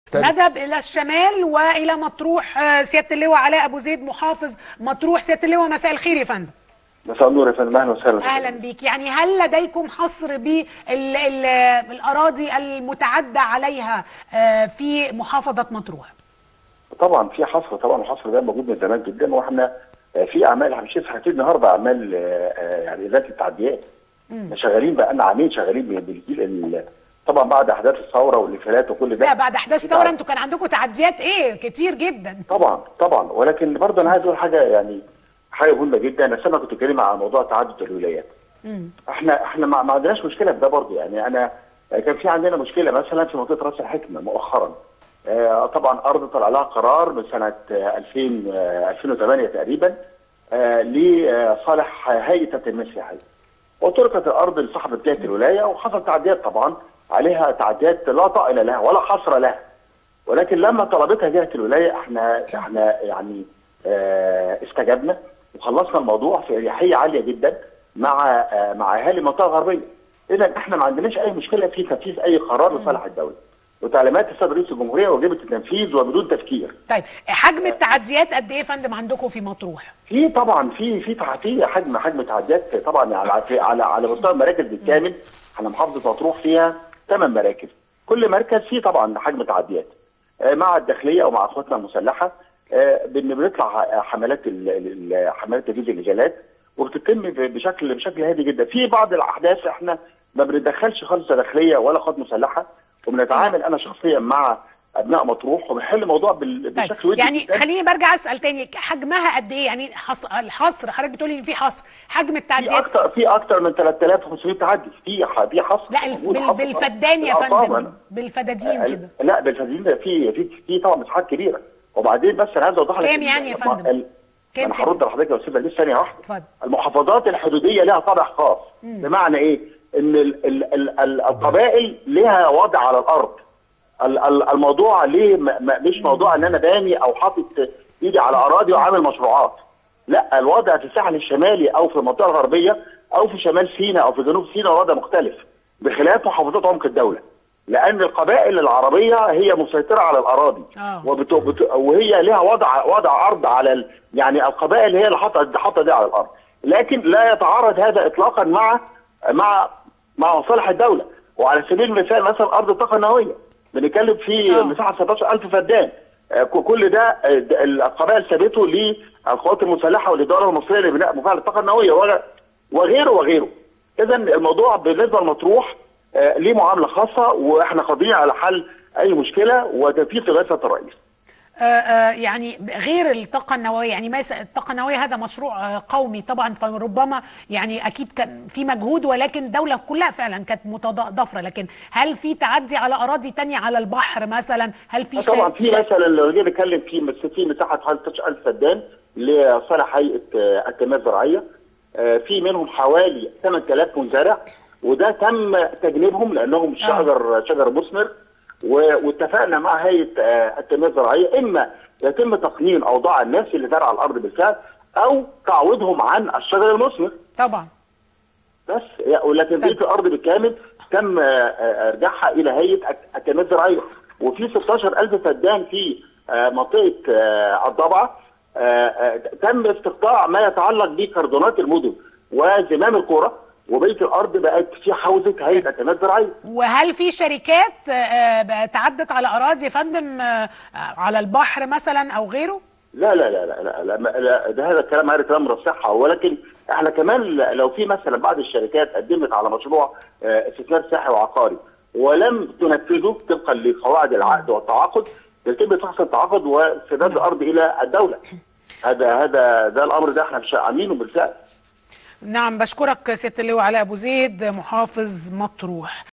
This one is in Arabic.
نذهب إلى الشمال وإلى مطروح. سيادة اللواء علاء أبو زيد محافظ مطروح. سيادة اللواء مساء الخير يا فندم. مساء النور يا فندم، اهلا وسهلا. اهلا بيك. يعني هل لديكم حصر بالاراضي المتعدى عليها في محافظه مطروح؟ طبعا في حصر، طبعا الحصر ده موجود من زمان جدا، واحنا في اعمال هنشوف هتبتدي النهارده اعمال يعني ازاله التعديات. شغالين بقى لنا عامين شغالين بالجيل طبعا بعد احداث الثوره والانفلات وكل ده. لا بعد احداث الثوره انتوا كان عندكم تعديات كتير جدا. طبعا ولكن برضه انا عايز اقول حاجه، يعني حاجه مهمه جدا. انا سامع كنت بتكلم عن موضوع تعدد الولايات. احنا ما عندناش مشكله في ده برضه. يعني انا كان في عندنا مشكله مثلا في منطقه راس الحكمه مؤخرا. طبعا ارض طلع لها قرار من سنه 2008 تقريبا لصالح هيئه التنميه السياحيه. وتركت الارض لصاحب جهه الولايه، وحصل تعديات طبعا عليها، تعديات لا طائل لها ولا حصر لها. ولكن لما طلبتها جهه الولايه احنا يعني استجبنا وخلصنا الموضوع في اريحيه عاليه جدا مع اهالي المنطقه الغربيه. اذا احنا ما عندناش اي مشكله في تنفيذ اي قرار لصالح الدوله. وتعليمات السيد رئيس الجمهوريه واجبه التنفيذ وبدون تفكير. طيب حجم التعديات قد ايه يا فندم عندكم في مطروح؟ في طبعا في حجم تعديات طبعا على مستوى المراكز بالكامل. احنا محافظه مطروح فيها 8 مراكز، كل مركز فيه طبعا حجم تعديات. مع الداخليه او مع اخواتنا المسلحه بنطلع حملات تجهيز اللجالات، وبتتم بشكل هادي جدا. في بعض الاحداث احنا ما بنتدخلش خالص داخليه ولا قوات مسلحه، وبنتعامل انا شخصيا مع ابناء مطروح وبنحل الموضوع بشكل ودي. يعني خليني برجع اسال تاني، حجمها قد ايه؟ يعني الحصر حضرتك بتقولي ان في حصر، حجم التعديات في اكتر من 3500 تعدي في حصر. لا بالفدان يا فندم، بالفدادين كده. لا بالفدادين في طبعا مساحات كبيره. وبعدين بس انا عايز اوضح لك كام يعني يا فندم؟ انا هرد لحضرتك يا استاذ بس ثانيه واحده. اتفضل. المحافظات الحدوديه لها طابع خاص. بمعنى ايه؟ ان القبائل لها وضع على الارض. الموضوع ليه مش موضوع ان انا باني او حاطط ايدي على اراضي وعامل مشروعات. لا، الوضع في الساحل الشمالي او في المنطقه الغربيه او في شمال سيناء او في جنوب سيناء وضع مختلف بخلاف محافظات عمق الدوله. لان القبائل العربيه هي مسيطره على الاراضي وهي لها وضع ارض على يعني القبائل هي اللي حاطه دي على الارض. لكن لا يتعارض هذا اطلاقا مع مصالح الدوله. وعلى سبيل المثال مثلا ارض الطاقه النوويه بنتكلم في مساحه 17000 فدان. كل ده القبائل سابته للقوات المسلحه والاداره المصريه لبناء مفاعل الطاقه النوويه وغيره. اذا الموضوع بالنسبه لمطروح ليه معامله خاصه، واحنا قادرين على حل اي مشكله وتنفيذ رئاسه الرئيس. يعني غير الطاقه النوويه، يعني مثلا الطاقه النوويه هذا مشروع قومي طبعا، فربما يعني اكيد كان في مجهود، ولكن الدوله كلها فعلا كانت متضافره. لكن هل في تعدي على اراضي ثانيه على البحر مثلا؟ هل في طبعا في مثلا لو جينا نتكلم في مساحه حوالي 13000 فدان لصالح هيئه التنميه الزراعيه. في منهم حوالي 8000 مزارع، وده تم تجنيبهم لانهم شجر مثمر. واتفقنا مع هيئه التنميه الزراعيه اما يتم تقنين اوضاع الناس اللي زرع الارض بالفعل او تعويضهم عن الشجر المثمر. طبعا. بس ولكن بقيه الارض بالكامل تم ارجاعها الى هيئه التنميه الزراعيه. وفي 16000 فدان في منطقه الضبعه تم استقطاع ما يتعلق بكردونات المدن وزمام القرى، وبقيه الارض بقت في حوزه هيئه التنميه الزراعيه. وهل في شركات تعدت على اراضي يا فندم على البحر مثلا او غيره؟ لا لا لا لا لا, لا ده هذا الكلام هذا كلام رصحه. ولكن احنا كمان لو في مثلا بعض الشركات قدمت على مشروع استثمار سياحي وعقاري ولم تنفذه طبقا لقواعد العقد والتعاقد، يتم فحص التعاقد واسترداد الارض الى الدوله. ده الامر ده احنا عاملينه بالفعل. نعم، بشكرك سيادة اللواء علاء أبو زيد محافظ مطروح.